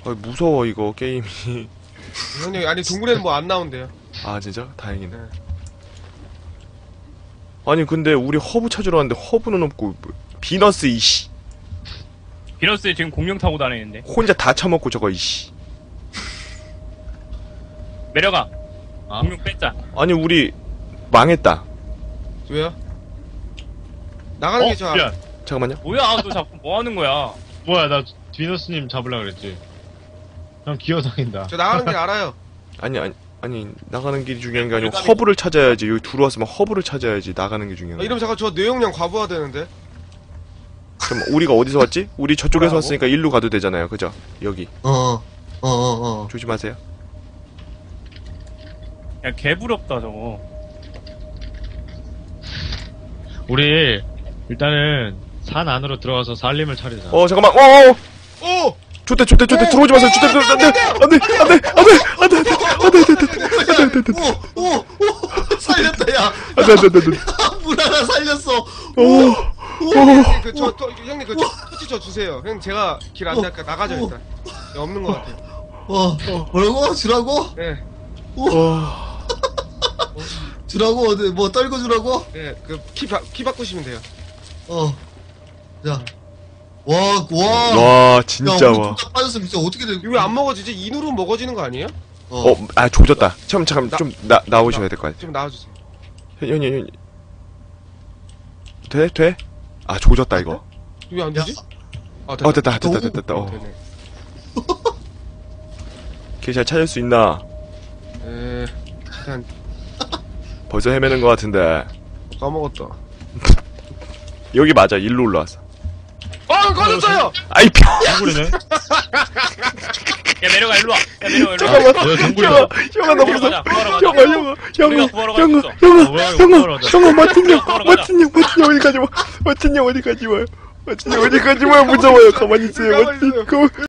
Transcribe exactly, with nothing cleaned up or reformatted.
아, 무서워 이거 게임이. 형님 아니 동굴에는 뭐 안 나온대요. 아 진짜? 다행이네. 네. 아니 근데 우리 허브 찾으러 왔는데 허브는 없고 뭐, 비너스 이씨 비너스 지금 공룡 타고 다니는데. 혼자 다 처먹고 저거 이씨. 내려가. 아? 공룡 뺐자. 아니 우리 망했다. 왜요? 나가는 어? 게 저. 야, 잠깐만요. 뭐야, 너 자꾸 뭐 하는 거야? 뭐야, 나 디너스님 잡으려고 그랬지. 형 기어다닌다. 저 나가는 길 알아요. 아니 아니 아니 나가는 길이 중요한 게 아니고 허브를 찾아야지. 여기 들어왔으면 허브를 찾아야지. 나가는 게 중요한 아, 거야. 이러면 잠깐 저 뇌용량 과부하 되는데. 그럼 우리가 어디서 왔지? 우리 저쪽에서 뭐라고? 왔으니까 일로 가도 되잖아요. 그죠? 여기 어어어어 어, 어. 조심하세요. 야, 개부럽다, 저거. 우리 일단은 산 안으로 들어가서 살림을 차리자. 어 잠깐만. 어. 어. 오! 좋대 좋대 좋대 들어오지 마세요. 좋대 좋대 안돼 안돼 안돼 안돼 안돼 안돼 안돼 오! 오! 오! 살렸다 야! 안돼 안돼 안돼. 물 하나 살렸어! 오. 형님 그저 저, 형님 그 토치 저 주세요. 형님 제가 길 안 나니까 나가죠 일단. 야, 없는 것 같아요. 어, 뭐라고? 주라고? 네, 주라고? 어디 뭐 떨고 주라고? 네, 그키 키 바꾸시면 돼요. 어. 자. 와, 와. 와 진짜 야, 우리 와. 둘다 빠졌으면 진짜 어떻게 돼? 이거 왜 안 먹어지지? 인으로 먹어지는 거 아니에요? 어. 어 아 조졌다. 잠깐 잠깐 좀 나 나오셔야 될 것 같아. 좀 나와주세요. 현이 현이 돼 돼? 아 조졌다 이거. 왜 안 되지? 아, 어 됐다 됐다 됐다 됐다. 어. 되네. 걔 잘 찾을 수 있나? 에, 일단 벌써 헤매는 것 같은데. 까먹었다. 여기 맞아. 일로 올라왔어. 아, 꺼졌어요! 아이 표. 동굴이네? 야, 내려가, 일로 와. 야, 내려가, 일로 와. 잠깐만. 여기 동굴이다. 형아 형아 나 구하러 무서워. 가자, 구하러 가자. 형아 형아 형아 우리가 구하러 가자, 형아 있어. 형아 뭐야, 이거 형아 구하러 가자. 형아 멋진 형 구하러 가자. 멋진 형 멋진 형 어디 가지 마. 멋진 형 어디 가지 마요. 멋진 형 어디 가지 마요. 무서워요. 가만히 있어요. 가만히 멋진 있어요. 형.